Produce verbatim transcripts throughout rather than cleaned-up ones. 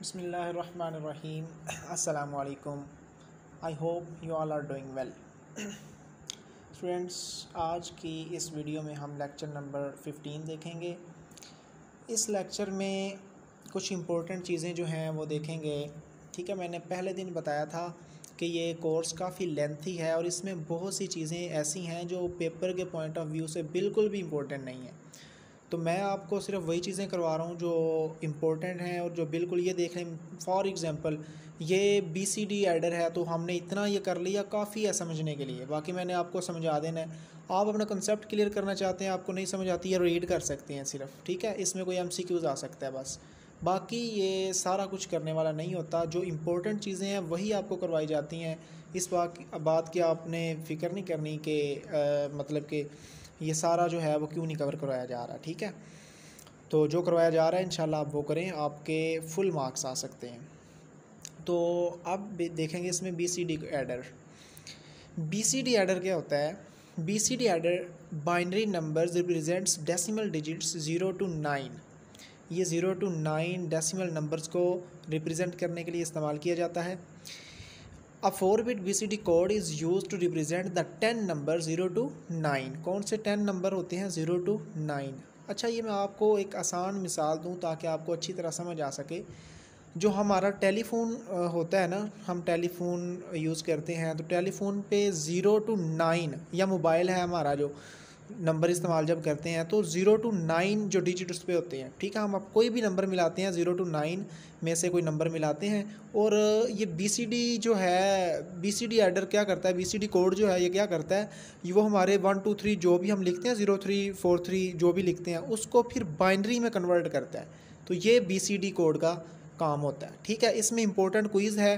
बिस्मिल्लाहिर्रहमानिर्रहीम। अस्सलामु अलैकुम। I hope you all are doing well. Students, आज की इस वीडियो में हम लेक्चर नंबर फिफ्टीन देखेंगे। इस लेक्चर में कुछ इम्पोर्टेंट चीज़ें जो हैं वो देखेंगे। ठीक है, मैंने पहले दिन बताया था कि ये कोर्स काफ़ी लेंथी है और इसमें बहुत सी चीज़ें ऐसी हैं जो पेपर के पॉइंट ऑफ व्यू से बिल्कुल भी इम्पोर्टेंट नहीं है। तो मैं आपको सिर्फ वही चीज़ें करवा रहा हूँ जो इम्पोर्टेंट हैं और जो बिल्कुल ये देख लें। फॉर एग्ज़ाम्पल ये बी सी डी एडर है, तो हमने इतना ये कर लिया, काफ़ी है समझने के लिए। बाकी मैंने आपको समझा देना है। आप अपना कंसेप्ट क्लियर करना चाहते हैं, आपको नहीं समझ आती है, रीड कर सकते हैं सिर्फ। ठीक है, इसमें कोई एम सी क्यूज़ आ सकता है बस। बाकी ये सारा कुछ करने वाला नहीं होता। जो इम्पोर्टेंट चीज़ें हैं वही आपको करवाई जाती हैं। इस बात बात की आपने फ़िक्र नहीं करनी कि मतलब कि ये सारा जो है वो क्यों नहीं कवर करवाया जा रहा। ठीक है, तो जो करवाया जा रहा है इंशाल्लाह आप वो करें, आपके फुल मार्क्स आ सकते हैं। तो अब देखेंगे इसमें B C D adder. B C D adder क्या होता है? B C D adder binary numbers represents decimal digits zero to nine. ये zero to nine decimal numbers को रिप्रेजेंट करने के लिए इस्तेमाल किया जाता है। A four bit B C D code is use to represent the ten number zero to nine. कौन से टेन नंबर होते हैं? Zero to nine. अच्छा, ये मैं आपको एक आसान मिसाल दूं ताकि आपको अच्छी तरह समझ आ सके। जो हमारा टेलीफोन होता है ना, हम टेलीफोन यूज़ करते हैं, तो टेलीफोन पे ज़ीरो टू नाइन, या मोबाइल है हमारा, जो नंबर इस्तेमाल जब करते हैं तो ज़ीरो टू नाइन जो डिजिट उस पर होते हैं। ठीक है, हम अब कोई भी नंबर मिलाते हैं, ज़ीरो टू नाइन में से कोई नंबर मिलाते हैं। और ये बी सी डी जो है, बी सी डी एडर क्या करता है, बी सी डी कोड जो है ये क्या करता है, ये वो हमारे वन टू थ्री जो भी हम लिखते हैं, ज़ीरो थ्री फोर थ्री जो भी लिखते हैं, उसको फिर बाइनरी में कन्वर्ट करता है। तो ये बी सी डी कोड का काम होता है। ठीक है, इसमें इंपॉर्टेंट क्विज़ है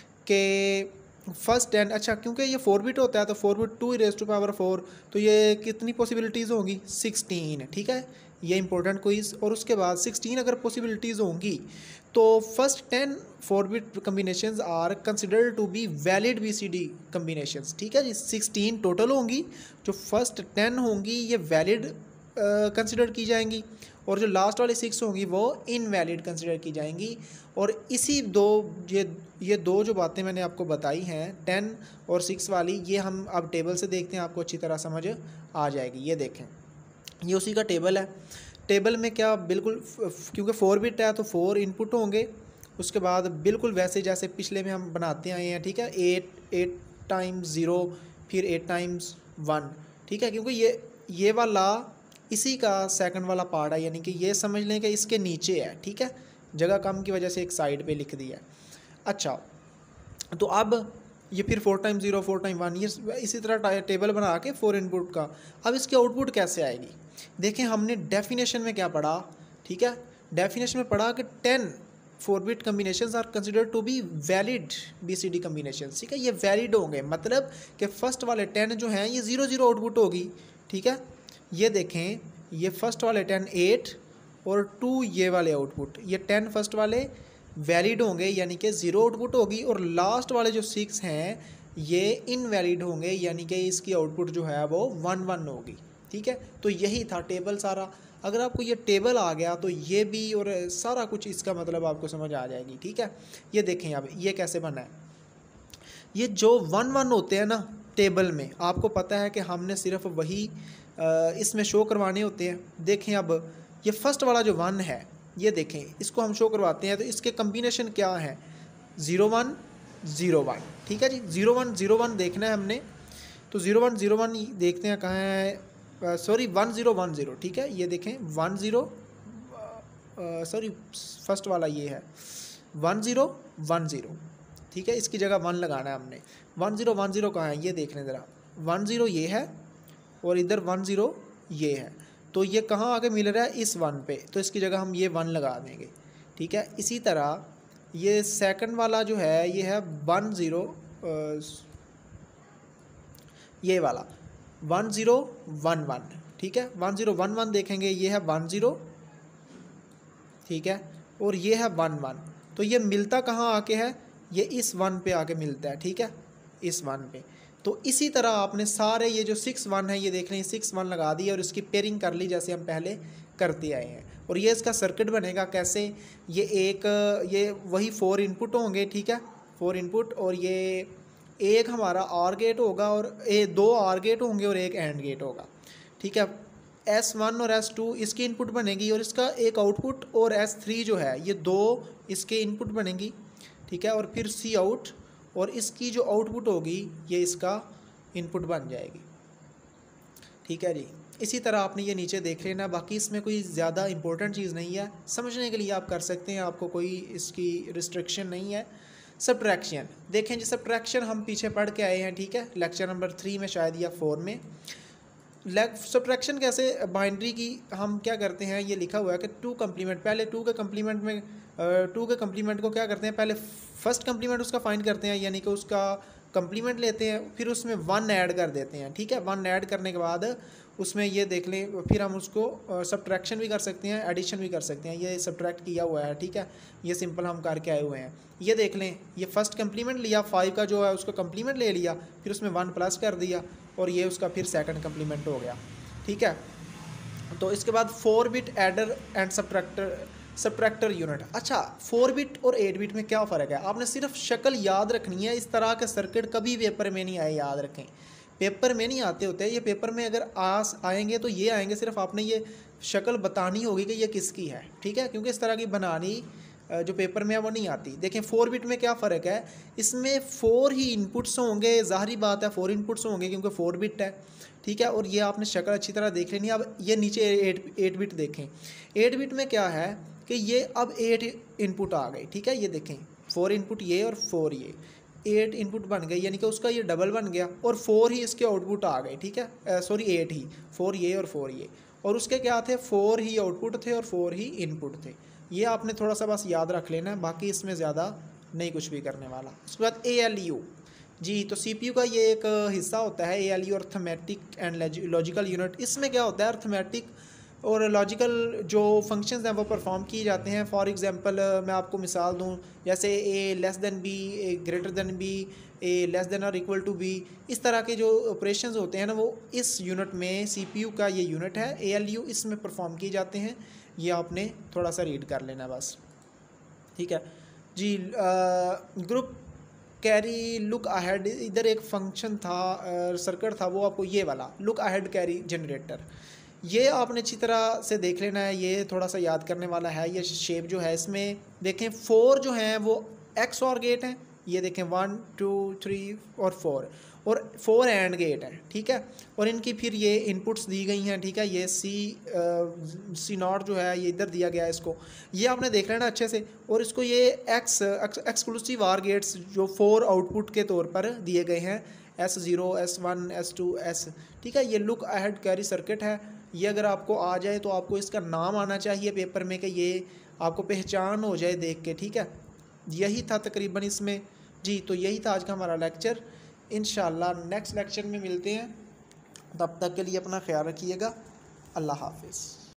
कि फर्स्ट टेन, अच्छा क्योंकि ये फोर बिट होता है तो four bit two raise to power four, तो ये कितनी पॉसिबिलिटीज़ होंगी? सिक्सटीन। ठीक है, ये इंपॉर्टेंट क्विज़। और उसके बाद सिक्सटीन अगर पॉसिबिलिटीज़ होंगी तो first ten four bit combinations are considered to be valid B C D combinations. ठीक है जी, सिक्सटीन टोटल होंगी, जो फर्स्ट टेन होंगी ये वैलिड कंसिडर की जाएंगी, और जो लास्ट वाली सिक्स होंगी वो इनवैलिड कंसिडर की जाएंगी। और इसी दो ये ये दो जो बातें मैंने आपको बताई हैं, टेन और सिक्स वाली, ये हम अब टेबल से देखते हैं, आपको अच्छी तरह समझ आ जाएगी। ये देखें, ये उसी का टेबल है। टेबल में क्या, बिल्कुल क्योंकि फोर बिट है तो फोर इनपुट होंगे, उसके बाद बिल्कुल वैसे जैसे पिछले में हम बनाते आए हैं। ठीक है, एट एट टाइम्स ज़ीरो, फिर एट टाइम्स वन। ठीक है, क्योंकि ये ये वाला इसी का सेकंड वाला पार्ट है, यानी कि ये समझ लें कि इसके नीचे है। ठीक है, जगह कम की वजह से एक साइड पे लिख दिया है। अच्छा, तो अब ये फिर four time zero, four time one, ये इसी तरह टेबल बना के फोर इनपुट का। अब इसकी आउटपुट कैसे आएगी? देखें, हमने डेफिनेशन में क्या पढ़ा? ठीक है, डेफिनेशन में पढ़ा कि ten four bit combinations are considered to be valid B C D combinations. ठीक है, ये वैलिड होंगे, मतलब कि फर्स्ट वाले टेन जो हैं ये ज़ीरो ज़ीरो आउटपुट होगी। ठीक है, ये देखें, ये फर्स्ट वाले टेन एट और टू ये वाले आउटपुट, ये टेन फर्स्ट वाले वैलिड होंगे यानी कि ज़ीरो आउटपुट होगी, और लास्ट वाले जो सिक्स हैं ये इनवैलिड होंगे यानी कि इसकी आउटपुट जो है वो वन वन होगी। ठीक है, तो यही था टेबल सारा। अगर आपको ये टेबल आ गया तो ये भी और सारा कुछ इसका मतलब आपको समझ आ जाएगी। ठीक है, ये देखें अब ये कैसे बना है। ये जो वन वन होते हैं ना टेबल में, आपको पता है कि हमने सिर्फ वही इसमें शो करवाने होते हैं। देखें, अब ये फर्स्ट वाला जो वन है, ये देखें, इसको हम शो करवाते हैं तो इसके कम्बिनेशन क्या है? Zero one zero one. ठीक है जी, ज़ीरो वन ज़ीरो वन देखना है हमने, तो ज़ीरो वन ज़ीरो वन देखते हैं कहाँ है, sorry one zero one zero. ठीक है, ये देखें वन ज़ीरो, सॉरी फर्स्ट वाला ये है वन ज़ीरो वन ज़ीरो। ठीक है, इसकी जगह वन लगाना है हमने। वन ज़ीरो वन ज़ीरो कहाँ है? ये देख लें ज़रा, वन ज़ीरो ये है और इधर वन ज़ीरो ये है, तो ये कहाँ आके मिल रहा है? इस वन पे, तो इसकी जगह हम ये वन लगा देंगे। ठीक है, इसी तरह ये सेकंड वाला जो है ये है वन ज़ीरो, ये वाला वन ज़ीरो वन वन। ठीक है, वन ज़ीरो वन वन देखेंगे, ये है वन ज़ीरो, ठीक है, और ये है वन वन। तो ये मिलता कहाँ आके है? ये इस वन पे आके मिलता है। ठीक है, इस वन पे। तो इसी तरह आपने सारे ये जो सिक्स वन है ये देख लें, सिक्स वन लगा दिए और इसकी पेयरिंग कर ली जैसे हम पहले करते आए हैं। और ये इसका सर्किट बनेगा कैसे, ये एक ये वही फोर इनपुट होंगे, ठीक है, फोर इनपुट, और ये एक हमारा आर गेट होगा और ए दो आर गेट होंगे और एक एंड गेट होगा, ठीक है। एस वन और एस टू इसकी इनपुट बनेगी और इसका एक आउटपुट, और एस थ्री जो है ये दो इसके इनपुट बनेंगी, ठीक है, और फिर सी आउट, और इसकी जो आउटपुट होगी ये इसका इनपुट बन जाएगी, ठीक है जी। इसी तरह आपने ये नीचे देख लेना, बाकी इसमें कोई ज़्यादा इंपॉर्टेंट चीज़ नहीं है, समझने के लिए आप कर सकते हैं, आपको कोई इसकी रिस्ट्रिक्शन नहीं है। सब्ट्रैक्शन देखें जी, सब्ट्रैक्शन हम पीछे पढ़ के आए हैं, ठीक है, लेक्चर नंबर थ्री में शायद या फोर में। सब्ट्रैक्शन कैसे, बाइनरी की हम क्या करते हैं, ये लिखा हुआ है कि टू कम्प्लीमेंट, पहले टू के कम्प्लीमेंट में टू के कम्प्लीमेंट को क्या करते हैं, पहले फर्स्ट कम्प्लीमेंट उसका फाइंड करते हैं, यानी कि उसका कम्प्लीमेंट लेते हैं, फिर उसमें वन ऐड कर देते हैं, ठीक है। वन ऐड करने के बाद उसमें ये देख लें, फिर हम उसको सब्ट्रैक्शन भी कर सकते हैं, एडिशन भी कर सकते हैं। ये सब्ट्रैक्ट किया हुआ है, ठीक है, ये सिंपल हम करके आए हुए हैं। ये देख लें, ये फर्स्ट कम्प्लीमेंट लिया, फाइव का जो है उसका कम्प्लीमेंट ले लिया, फिर उसमें वन प्लस कर दिया, और ये उसका फिर सेकंड कम्प्लीमेंट हो गया, ठीक है। तो इसके बाद four bit adder and subtractor subtractor unit. अच्छा, फोर बिट और एट बिट में क्या फ़र्क है, आपने सिर्फ शक्ल याद रखनी है। इस तरह के सर्किट कभी पेपर में नहीं आए, याद रखें, पेपर में नहीं आते होते, ये पेपर में अगर आस आएंगे तो ये आएंगे, सिर्फ आपने ये शक्ल बतानी होगी कि ये किसकी है, ठीक है, क्योंकि इस तरह की बनानी जो पेपर में है वो नहीं आती। देखें फोर बिट में क्या फ़र्क है, इसमें फोर ही इनपुट्स होंगे, ज़ाहिरी बात है फोर इनपुट्स होंगे क्योंकि फोर बिट है, ठीक है। और ये आपने शक्ल अच्छी तरह देख लेनी है। अब ये नीचे एट एट बिट देखें, एट बिट में क्या है कि ये अब एट इनपुट आ गए, ठीक है, ये देखें फोर इनपुट ये और फोर ये, एट इनपुट बन गए, यानी कि उसका ये डबल बन गया, और फोर ही इसके आउटपुट आ गए, ठीक है, सॉरी एट ही, फोर ये और फोर ये, और उसके क्या थे, फोर ही आउटपुट थे और फोर ही इनपुट थे। ये आपने थोड़ा सा बस याद रख लेना है, बाकी इसमें ज़्यादा नहीं कुछ भी करने वाला। उसके बाद ए एल यू जी, तो सी पी यू का ये एक हिस्सा होता है A L U, arithmetic and logical unit. इसमें क्या होता है, अर्थमेटिक और लॉजिकल जो फंक्शंस हैं वो परफॉर्म किए जाते हैं। फॉर एग्जांपल मैं आपको मिसाल दूं, जैसे A less than B, A greater than B, A less than और इक्वल टू बी, इस तरह के जो ऑपरेशंस होते हैं ना, वो इस यूनिट में, सीपीयू का ये यूनिट है ए एल यू, इसमें परफॉर्म किए जाते हैं। ये आपने थोड़ा सा रीड कर लेना बस, ठीक है जी। ग्रुप कैरी लुक अहेड, इधर एक फंक्शन था, सर्किट था, वो आपको ये वाला लुक अहेड कैरी जनरेटर, ये आपने अच्छी तरह से देख लेना है, ये थोड़ा सा याद करने वाला है। ये शेप जो है इसमें देखें, फोर जो हैं वो एक्स और गेट हैं, ये देखें वन टू थ्री और फोर, और फोर एंड गेट है, ठीक है, और इनकी फिर ये इनपुट्स दी गई हैं, ठीक है। ये सी सी नॉट जो है ये इधर दिया गया है, इसको ये आपने देख लेना अच्छे से, और इसको ये एक्स एक्सक्लूसिव आर गेट्स जो फोर आउटपुट के तौर पर दिए गए हैं, S zero, S one, S two, S, ठीक है। ये लुक अहेड कैरी सर्किट है। ये अगर आपको आ जाए तो आपको इसका नाम आना चाहिए पेपर में, कि ये आपको पहचान हो जाए देख के, ठीक है। यही था तकरीबन इसमें जी। तो यही था आज का हमारा लेक्चर। इंशाल्लाह नेक्स्ट लेक्चर में मिलते हैं, तब तक के लिए अपना ख्याल रखिएगा। अल्लाह हाफिज़।